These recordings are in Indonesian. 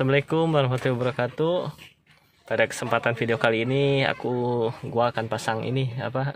Assalamualaikum warahmatullahi wabarakatuh. Pada kesempatan video kali ini gua akan pasang ini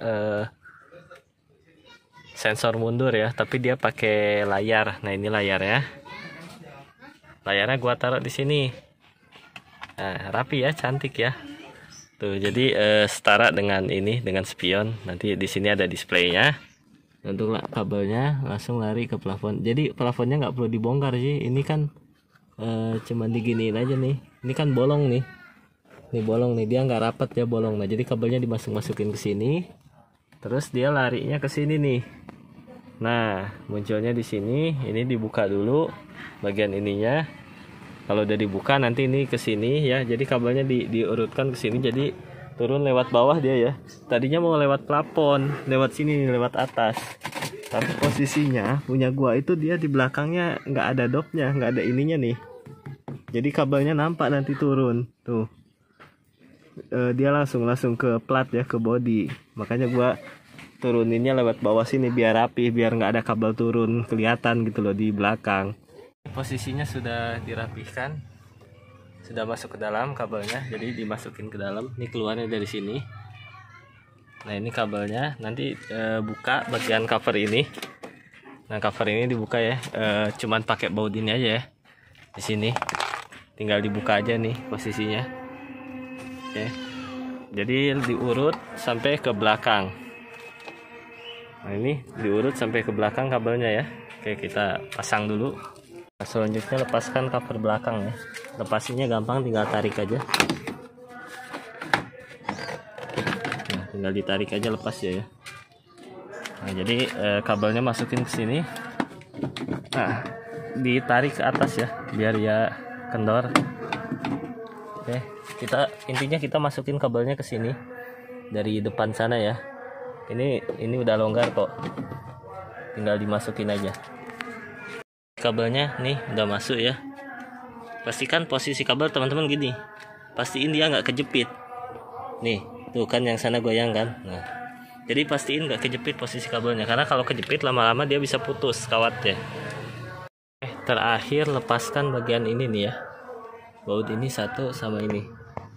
sensor mundur ya, tapi dia pakai layar. Nah, ini layarnya. Layarnya gua taruh di sini. Nah, rapi ya, cantik ya. Tuh, jadi setara dengan dengan spion. Nanti di sini ada displaynya. Untuk kabelnya langsung lari ke plafon. Jadi plafonnya nggak perlu dibongkar sih. Ini kan cuman diginiin aja nih. Ini kan bolong nih. Ini bolong nih, dia nggak rapat ya, bolong. Nah, jadi kabelnya dimasukin ke sini. Terus dia larinya ke sini nih. Nah, munculnya di sini. Ini dibuka dulu bagian ininya. Kalau udah dibuka nanti ini ke sini ya. Jadi kabelnya diurutkan ke sini, jadi turun lewat bawah dia ya. Tadinya mau lewat plafon, lewat sini, lewat atas. Tapi posisinya punya gua itu dia di belakangnya nggak ada dopnya, nggak ada ininya nih. Jadi kabelnya nampak nanti turun tuh. Dia langsung ke plat ya, ke body. Makanya gua turuninnya lewat bawah sini biar rapi, biar nggak ada kabel turun kelihatan gitu loh di belakang. Posisinya sudah dirapihkan, sudah masuk ke dalam kabelnya, jadi dimasukin ke dalam. Ini keluarnya dari sini. Nah, ini kabelnya. Nanti buka bagian cover ini. Nah, cover ini dibuka ya, cuman pakai baut ini aja ya. Di sini tinggal dibuka aja nih posisinya. Oke, jadi diurut sampai ke belakang. Nah, ini diurut sampai ke belakang kabelnya ya. Oke, kita pasang dulu. Nah, selanjutnya lepaskan cover belakang ya. Lepasinya gampang, tinggal tarik aja. Nah, tinggal ditarik aja lepas ya. Nah, jadi kabelnya masukin ke sini. Nah, ditarik ke atas ya, biar ya kendor. Oke, intinya kita masukin kabelnya ke sini dari depan sana ya. Ini udah longgar kok. Tinggal dimasukin aja. Kabelnya nih udah masuk ya. Pastikan posisi kabel teman-teman gini. Pastiin dia nggak kejepit. Nih, tuh kan yang sana goyang kan. Nah, jadi pastiin nggak kejepit posisi kabelnya, karena kalau kejepit lama-lama dia bisa putus kawatnya. Terakhir lepaskan bagian ini nih ya. Baut ini satu sama ini.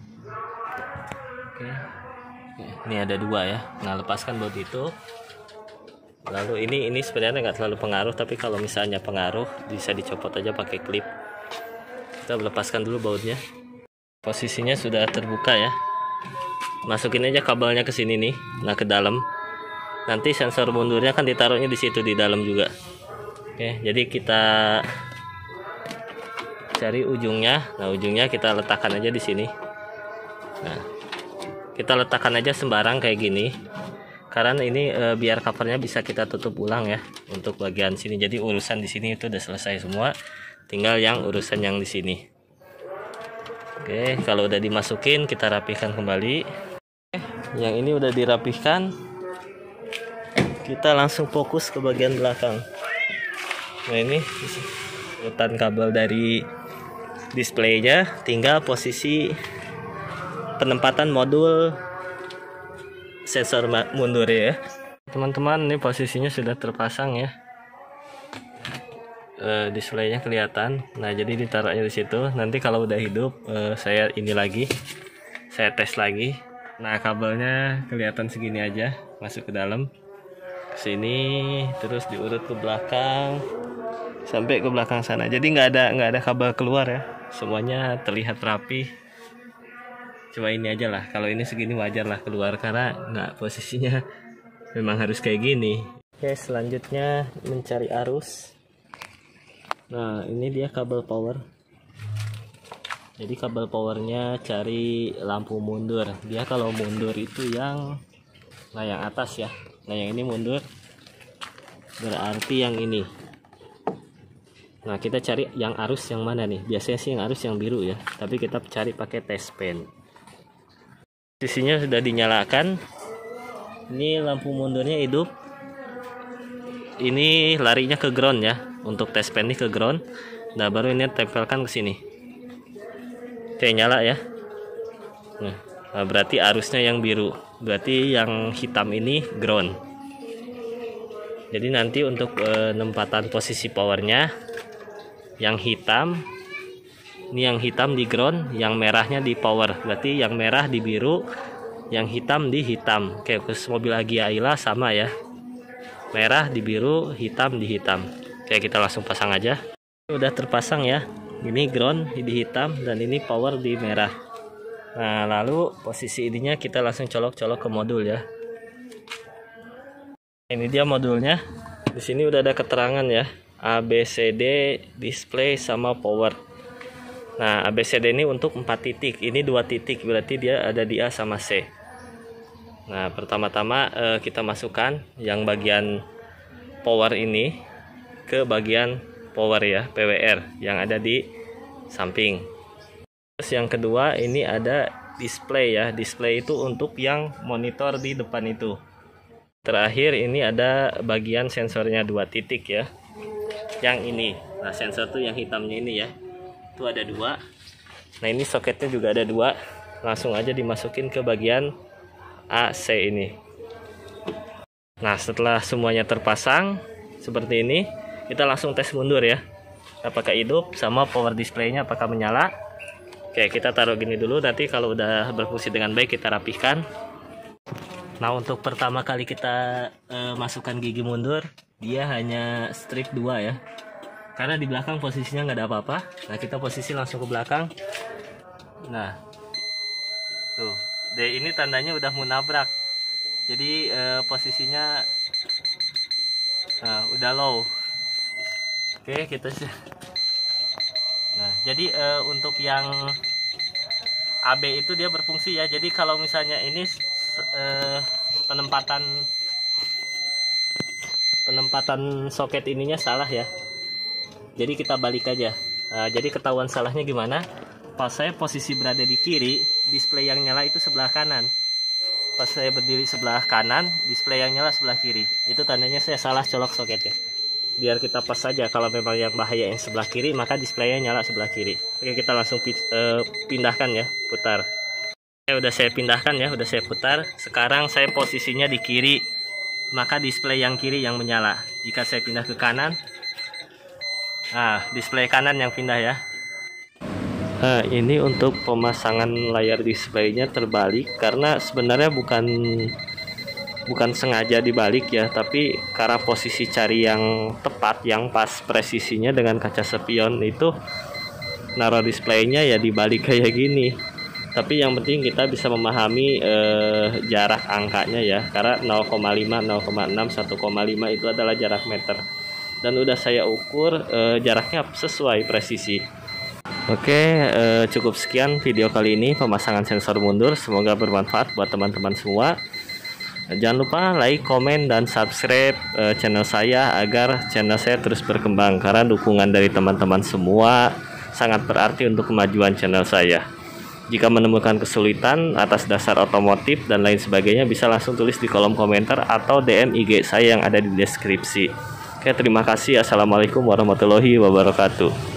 Oke. Ini ada dua ya. Nah, lepaskan baut itu. Lalu ini sebenarnya nggak terlalu pengaruh, tapi kalau misalnya pengaruh bisa dicopot aja pakai klip. Kita lepaskan dulu bautnya. Posisinya sudah terbuka ya. Masukin aja kabelnya ke sini nih. Nah, ke dalam. Nanti sensor mundurnya kan ditaruhnya di situ di dalam juga. Oke, jadi kita cari ujungnya. Nah, ujungnya kita letakkan aja di sini. Nah, kita letakkan aja sembarang kayak gini. Karena ini biar covernya bisa kita tutup ulang ya untuk bagian sini. Jadi urusan di sini itu udah selesai semua. Tinggal yang urusan yang di sini. Oke, kalau udah dimasukin kita rapihkan kembali. Yang ini udah dirapihkan. Kita langsung fokus ke bagian belakang. Nah, ini urutan kabel dari displaynya, tinggal posisi penempatan modul sensor mundur ya. Teman-teman, ini posisinya sudah terpasang ya. Displaynya kelihatan. Nah, jadi ditaruhnya di situ. Nanti kalau udah hidup, saya tes lagi. Nah, kabelnya kelihatan segini aja, masuk ke dalam sini, terus diurut ke belakang sampai ke belakang sana. Jadi nggak ada kabel keluar ya. Semuanya terlihat rapi. Cuma ini aja lah, kalau ini segini wajar lah keluar, karena nggak, posisinya memang harus kayak gini. Oke, selanjutnya mencari arus. Nah, ini dia kabel power. Jadi kabel powernya cari lampu mundur. Dia kalau mundur itu yang atas ya. Nah, yang ini mundur, berarti yang ini. Nah, kita cari yang arus yang mana nih? Biasanya sih yang arus yang biru ya, tapi kita cari pakai test pen. Posisinya sudah dinyalakan. Ini lampu mundurnya hidup. Ini larinya ke ground ya. Untuk test pen ini ke ground. Nah, baru ini tempelkan ke sini. Oke, nyala ya. Nah, berarti arusnya yang biru. Berarti yang hitam ini ground. Jadi nanti untuk penempatan posisi powernya, yang hitam Ini yang hitam di ground, yang merahnya di power. Berarti yang merah di biru, yang hitam di hitam. Oke, khusus mobil Agya Ayla sama ya. Merah di biru, hitam di hitam. Oke, kita langsung pasang aja. Udah terpasang ya. Ini ground di hitam dan ini power di merah. Nah, lalu posisi ininya kita langsung colok-colok ke modul ya. Ini dia modulnya. Di sini udah ada keterangan ya. ABCD, display sama power. Nah, ABCD ini untuk 4 titik. Ini 2 titik, berarti dia ada di A sama C. Nah, pertama-tama kita masukkan yang bagian power ini ke bagian power ya, PWR yang ada di samping. Terus yang kedua ini ada display ya. Display itu untuk yang monitor di depan itu. Terakhir ini ada bagian sensornya 2 titik ya. Yang ini. Nah, sensor tuh yang hitamnya ini ya. Itu ada 2. Nah, ini soketnya juga ada 2. Langsung aja dimasukin ke bagian AC ini. Nah, setelah semuanya terpasang seperti ini, kita langsung tes mundur ya. Apakah hidup sama power displaynya apakah menyala. Oke, kita taruh gini dulu, nanti kalau udah berfungsi dengan baik kita rapihkan. Nah, untuk pertama kali kita masukkan gigi mundur, dia hanya strip 2 ya. Karena di belakang posisinya nggak ada apa-apa. Nah, kita posisi langsung ke belakang. Nah, tuh. D ini tandanya udah mau nabrak, jadi posisinya udah low. Oke, kita sih. Nah, jadi untuk yang AB itu dia berfungsi ya. Jadi kalau misalnya ini penempatan soket ininya salah ya. Jadi kita balik aja. Jadi ketahuan salahnya gimana? Pas saya posisi berada di kiri, display yang nyala itu sebelah kanan. Pas saya berdiri sebelah kanan, display yang nyala sebelah kiri. Itu tandanya saya salah colok soketnya. Biar kita pas saja, kalau memang yang bahaya yang sebelah kiri, maka displaynya nyala sebelah kiri. Oke, kita langsung pindahkan ya, putar. Oke, udah saya pindahkan ya, udah saya putar. Sekarang saya posisinya di kiri, maka display yang kiri yang menyala. Jika saya pindah ke kanan, display kanan yang pindah ya. Nah, ini untuk pemasangan layar displaynya terbalik karena sebenarnya bukan sengaja dibalik ya, tapi karena posisi cari yang tepat, yang pas presisinya dengan kaca spion itu naruh displaynya ya dibalik kayak gini. Tapi yang penting kita bisa memahami jarak angkanya ya, karena 0,5, 0,6, 1,5 itu adalah jarak meter. Dan udah saya ukur jaraknya sesuai presisi. Oke, cukup sekian video kali ini pemasangan sensor mundur. Semoga bermanfaat buat teman-teman semua. Jangan lupa like, komen, dan subscribe channel saya agar channel saya terus berkembang. Karena dukungan dari teman-teman semua sangat berarti untuk kemajuan channel saya. Jika menemukan kesulitan atas dasar otomotif dan lain sebagainya, bisa langsung tulis di kolom komentar atau DM IG saya yang ada di deskripsi. Oke, terima kasih. Assalamualaikum warahmatullahi wabarakatuh.